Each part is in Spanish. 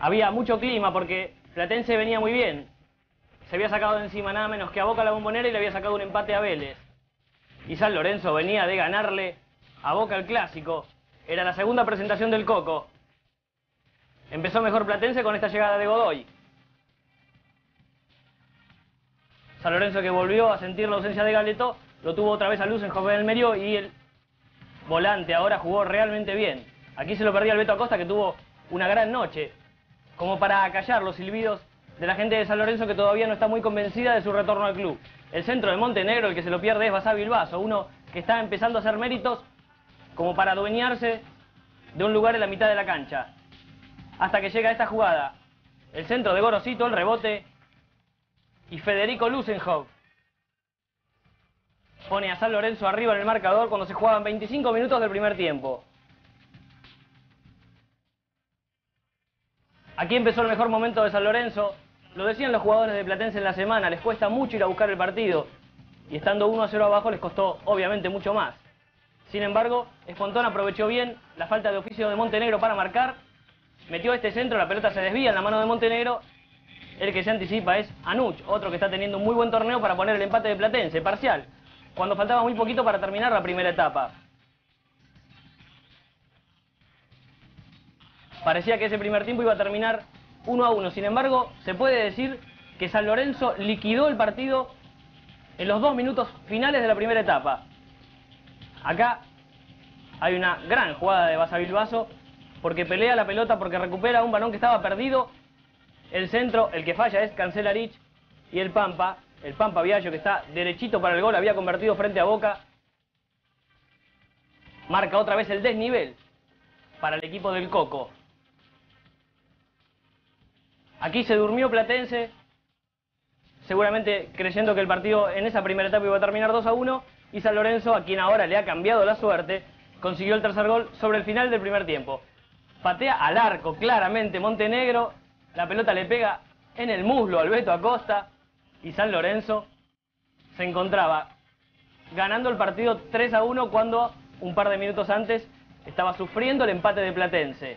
Había mucho clima porque Platense venía muy bien. Se había sacado de encima nada menos que a Boca La Bombonera y le había sacado un empate a Vélez. Y San Lorenzo venía de ganarle a Boca el clásico. Era la segunda presentación del Coco. Empezó mejor Platense con esta llegada de Godoy. San Lorenzo, que volvió a sentir la ausencia de Galeto, lo tuvo otra vez a Lusenhoff en el medio y el volante ahora jugó realmente bien. Aquí se lo perdía el Beto Acosta, que tuvo una gran noche, como para acallar los silbidos de la gente de San Lorenzo, que todavía no está muy convencida de su retorno al club. El centro de Montenegro, el que se lo pierde es Basá Bilbaso, uno que está empezando a hacer méritos como para adueñarse de un lugar en la mitad de la cancha. Hasta que llega esta jugada, el centro de Gorosito, el rebote, y Federico Lusenhoff pone a San Lorenzo arriba en el marcador cuando se jugaban 25 minutos del primer tiempo. Aquí empezó el mejor momento de San Lorenzo. Lo decían los jugadores de Platense en la semana, les cuesta mucho ir a buscar el partido. Y estando 1-0 abajo les costó obviamente mucho más. Sin embargo, Espontón aprovechó bien la falta de oficio de Montenegro para marcar. Metió este centro, la pelota se desvía en la mano de Montenegro. El que se anticipa es Anuch, otro que está teniendo un muy buen torneo para poner el empate de Platense, parcial, cuando faltaba muy poquito para terminar la primera etapa. Parecía que ese primer tiempo iba a terminar 1-1, sin embargo, se puede decir que San Lorenzo liquidó el partido en los 2 minutos finales de la primera etapa. Acá hay una gran jugada de Basá Bilbaso, porque pelea la pelota, porque recupera un balón que estaba perdido. El centro, el que falla es Cancelarich, y el Pampa Viallo, que está derechito para el gol, había convertido frente a Boca. Marca otra vez el desnivel para el equipo del Coco. Aquí se durmió Platense, seguramente creyendo que el partido en esa primera etapa iba a terminar 2-1, y San Lorenzo, a quien ahora le ha cambiado la suerte, consiguió el tercer gol sobre el final del primer tiempo. Patea al arco claramente Montenegro, la pelota le pega en el muslo al Beto Acosta, y San Lorenzo se encontraba ganando el partido 3-1 cuando un par de minutos antes estaba sufriendo el empate de Platense.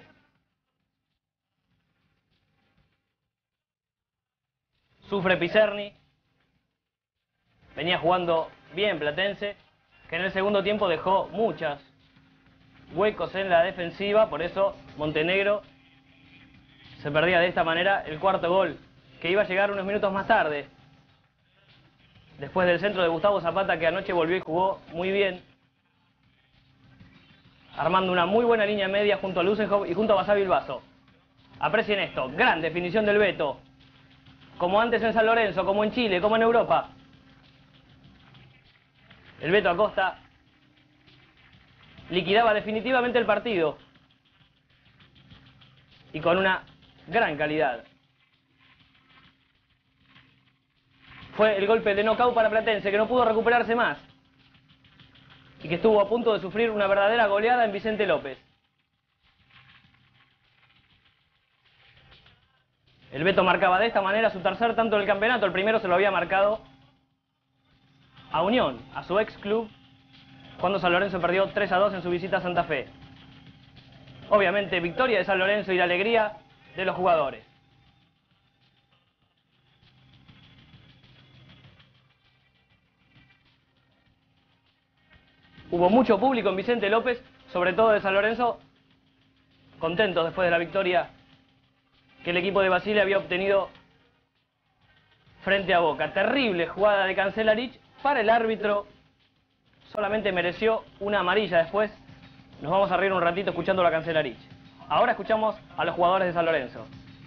Sufre Pizerni, venía jugando bien Platense, que en el segundo tiempo dejó muchos huecos en la defensiva, por eso Montenegro se perdía de esta manera el cuarto gol, que iba a llegar unos minutos más tarde, después del centro de Gustavo Zapata, que anoche volvió y jugó muy bien, armando una muy buena línea media junto a Lusenhoff y junto a Basá Bilbaso. Aprecien esto, gran definición del Beto, como antes en San Lorenzo, como en Chile, como en Europa. El Beto Acosta liquidaba definitivamente el partido, y con una gran calidad. Fue el golpe de nocaut para Platense, que no pudo recuperarse más y que estuvo a punto de sufrir una verdadera goleada en Vicente López. El Beto marcaba de esta manera su tercer tanto del campeonato. El primero se lo había marcado a Unión, a su ex club, cuando San Lorenzo perdió 3-2 en su visita a Santa Fe. Obviamente, victoria de San Lorenzo y la alegría de los jugadores. Hubo mucho público en Vicente López, sobre todo de San Lorenzo, contentos después de la victoria que el equipo de Basile había obtenido frente a Boca. Terrible jugada de Cancelarich para el árbitro, solamente mereció una amarilla. Después nos vamos a reír un ratito escuchando a Cancelarich. Ahora escuchamos a los jugadores de San Lorenzo.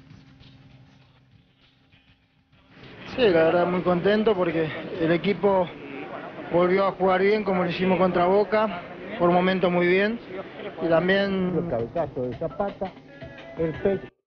Sí, la verdad muy contento porque el equipo volvió a jugar bien como lo hicimos contra Boca, por momentos muy bien, y también el cabezazo de Zapata, el pecho.